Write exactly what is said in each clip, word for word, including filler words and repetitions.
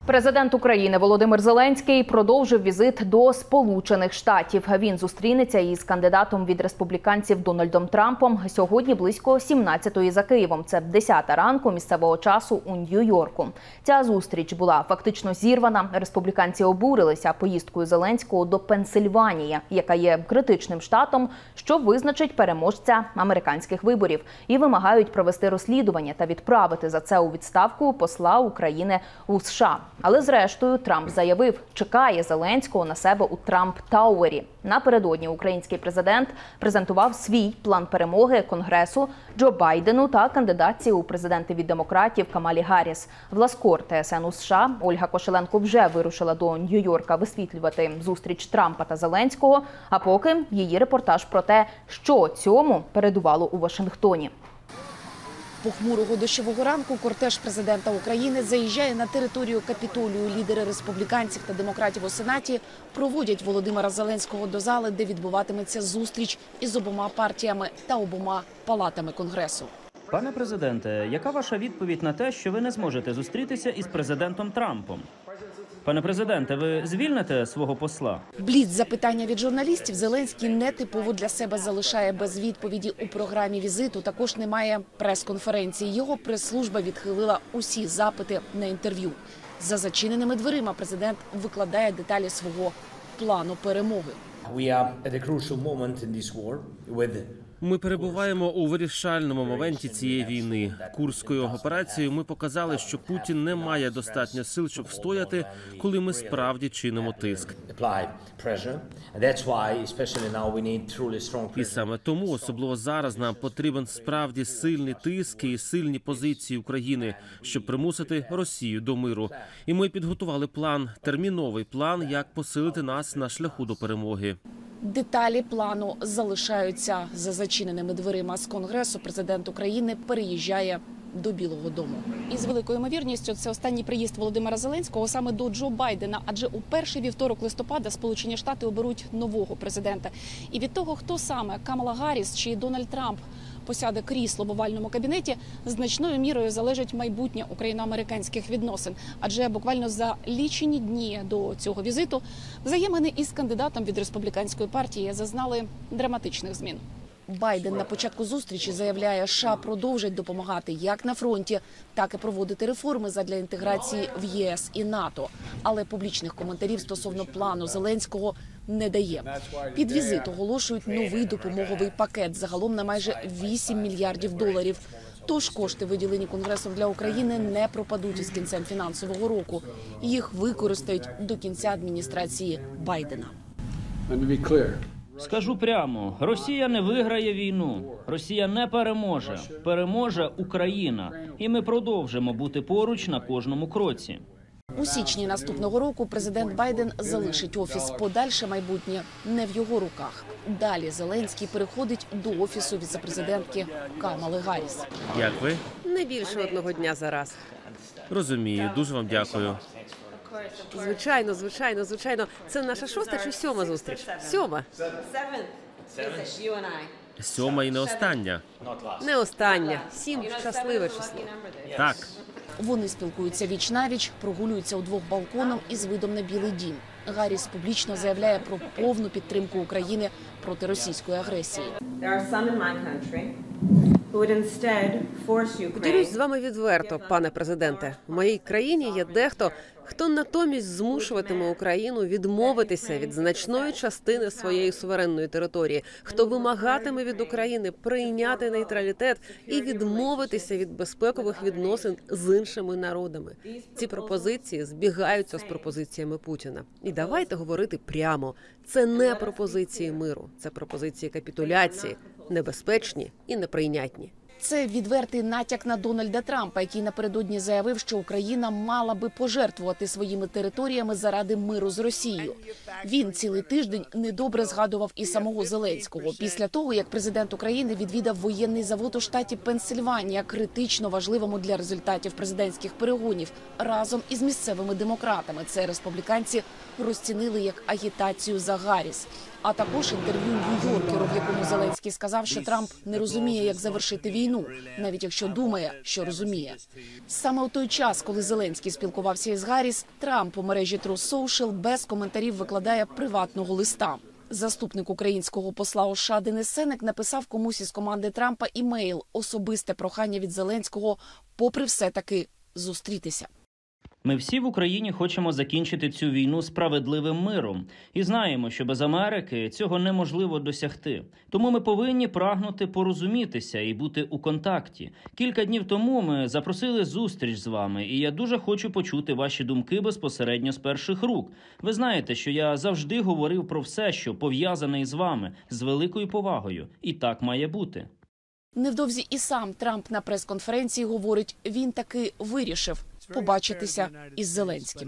Президент України Володимир Зеленський продовжив візит до Сполучених Штатів. Він зустрінеться із кандидатом від республіканців Дональдом Трампом сьогодні близько сімнадцятої за Києвом. Це десята ранку місцевого часу у Нью-Йорку. Ця зустріч була фактично зірвана. Республіканці обурилися поїздкою Зеленського до Пенсильванії, яка є критичним штатом, що визначить переможця американських виборів, і вимагають провести розслідування та відправити за це у відставку посла України у США. Але зрештою Трамп заявив, чекає Зеленського на себе у Трамп-Тауері. Напередодні український президент презентував свій план перемоги Конгресу Джо Байдену та кандидатці у президенти від демократів Камалі Гарріс. Власкор ТСН у США Ольга Кошеленко вже вирушила до Нью-Йорка висвітлювати зустріч Трампа та Зеленського, а поки її репортаж про те, що цьому передувало у Вашингтоні. Похмурого дощового ранку кортеж президента України заїжджає на територію Капітолію. Лідери республіканців та демократів у Сенаті проводять Володимира Зеленського до зали, де відбуватиметься зустріч із обома партіями та обома палатами Конгресу. Пане президенте, яка ваша відповідь на те, що ви не зможете зустрітися із президентом Трампом? Пане президенте, ви звільните свого посла? Бліц запитання від журналістів Зеленський нетипово для себе залишає без відповіді. У програмі візиту також немає прес-конференції. Його прес-служба відхилила усі запити на інтерв'ю. За зачиненими дверима президент викладає деталі свого плану перемоги. Ми перебуваємо у вирішальному моменті цієї війни. Курською операцією ми показали, що Путін не має достатньо сил, щоб встояти, коли ми справді чинимо тиск. І саме тому, особливо зараз, нам потрібен справді сильний тиск і сильні позиції України, щоб примусити Росію до миру. І ми підготували план, терміновий план, як посилити нас на шляху до перемоги. Деталі плану залишаються за зачиненими дверима. З Конгресу президент України переїжджає до Білого дому. І з великою ймовірністю це останній приїзд Володимира Зеленського саме до Джо Байдена, адже у перший вівторок листопада Сполучені Штати оберуть нового президента. І від того, хто саме, Камала Гарріс чи Дональд Трамп, посяде крісло в овальному кабінеті, значною мірою залежить майбутнє україно-американських відносин. Адже буквально за лічені дні до цього візиту взаємини із кандидатом від республіканської партії зазнали драматичних змін. Байден на початку зустрічі заявляє, США продовжать допомагати як на фронті, так і проводити реформи задля інтеграції в ЄС і НАТО. Але публічних коментарів стосовно плану Зеленського не дає. Під візит оголошують новий допомоговий пакет загалом на майже вісім мільярдів доларів. Тож кошти, виділені Конгресом для України, не пропадуть із кінцем фінансового року. Їх використають до кінця адміністрації Байдена. Скажу прямо, Росія не виграє війну, Росія не переможе, переможе Україна. І ми продовжимо бути поруч на кожному кроці. У січні наступного року президент Байден залишить офіс. Подальше майбутнє не в його руках. Далі Зеленський переходить до офісу віцепрезидентки Камали Гарріс. Як ви? Не більше одного дня за раз. Розумію, дуже вам дякую. Звичайно, звичайно, звичайно. Це наша шоста чи сьома зустріч? Сьома. Сьома і не остання. Не остання. Сім – щасливе число. Так. Вони спілкуються віч-навіч, прогулюються удвох балконом із видом на Білий дім. Гарріс публічно заявляє про повну підтримку України проти російської агресії. Поділюсь з вами відверто, пане президенте. В моїй країні є дехто, хто натомість змушуватиме Україну відмовитися від значної частини своєї суверенної території, хто вимагатиме від України прийняти нейтралітет і відмовитися від безпекових відносин з іншими народами. Ці пропозиції збігаються з пропозиціями Путіна. І давайте говорити прямо. Це не пропозиції миру, це пропозиції капітуляції, небезпечні і неприйнятні. Це відвертий натяк на Дональда Трампа, який напередодні заявив, що Україна мала би пожертвувати своїми територіями заради миру з Росією. Він цілий тиждень недобре згадував і самого Зеленського. Після того, як президент України відвідав воєнний завод у штаті Пенсильванія, критично важливому для результатів президентських перегонів, разом із місцевими демократами. Це республіканці розцінили як агітацію за Гарріс. а також інтерв'ю нью-йоркеру, в якому Зеленський сказав, що Трамп не розуміє, як завершити війну, навіть якщо думає, що розуміє. Саме у той час, коли Зеленський спілкувався із Гарріс, Трамп у мережі Truth Social без коментарів викладає приватного листа. Заступник українського посла у США Денис Сенек написав комусь із команди Трампа імейл, особисте прохання від Зеленського, попри все таки зустрітися. Ми всі в Україні хочемо закінчити цю війну справедливим миром. І знаємо, що без Америки цього неможливо досягти. Тому ми повинні прагнути порозумітися і бути у контакті. Кілька днів тому ми запросили зустріч з вами, і я дуже хочу почути ваші думки безпосередньо з перших рук. Ви знаєте, що я завжди говорив про все, що пов'язане із вами, з великою повагою. І так має бути. Невдовзі і сам Трамп на прес-конференції говорить, він таки вирішив побачитися із Зеленським.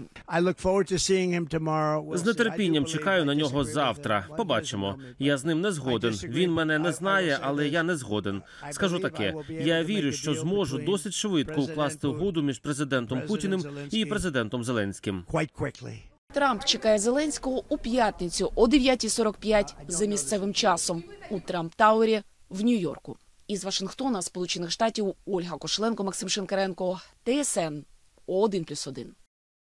З нетерпінням чекаю на нього завтра. Побачимо. Я з ним не згоден. Він мене не знає, але я не згоден. Скажу таке, я вірю, що зможу досить швидко укласти угоду між президентом Путіним і президентом Зеленським. Трамп чекає Зеленського у п'ятницю о дев'ятій сорок п'ять за місцевим часом у Трамп-Тауері в Нью-Йорку. Із Вашингтона, Сполучених Штатів, Ольга Кошеленко, Максим Шинкаренко, Т С Н один плюс один.